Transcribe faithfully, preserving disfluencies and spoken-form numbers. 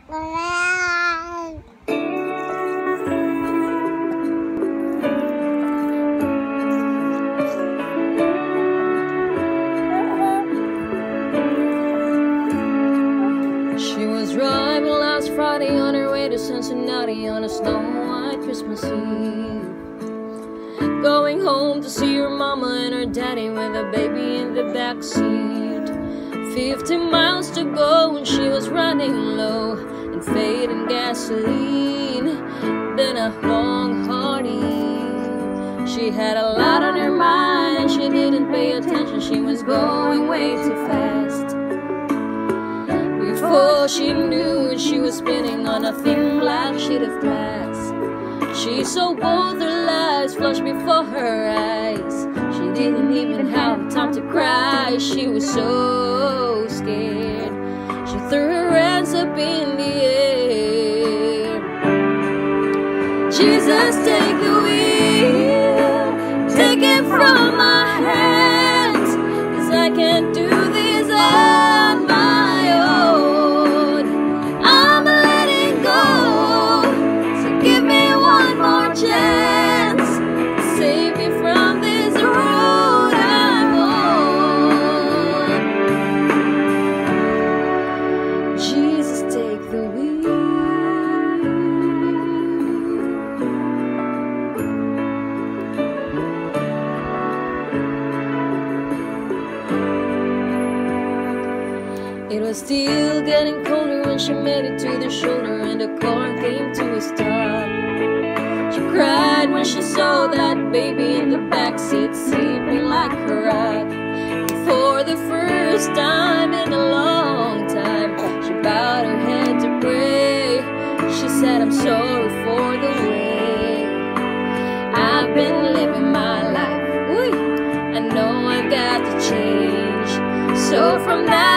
She was driving last Friday on her way to Cincinnati on a snow white Christmas Eve, going home to see her mama and her daddy with a baby in the backseat. Fifty miles to go and she was running low and fading gasoline. Been a long, hard eve. She had a lot on her mind and she didn't pay attention. She was going way too fast. Before she knew it, she was spinning on a thin black sheet of glass. She saw both her lives flash before her eyes. She didn't even have time to cry. She was so scared. She threw her hands up in the air. Jesus, take the wheel, take it from my hands, 'cause I can't do this on my own. I'm letting go, so give me one more chance, save me from this road I'm on. Jesus, take the wheel. It was still getting colder when she made it to the shoulder and the car came to a stop. She cried when she saw that baby in the backseat sleeping like a rock. And for the first time in a long time, she bowed her head to pray. She said, I'm sorry for the way I've been living my life. Ooh, I know I've got to change. So from that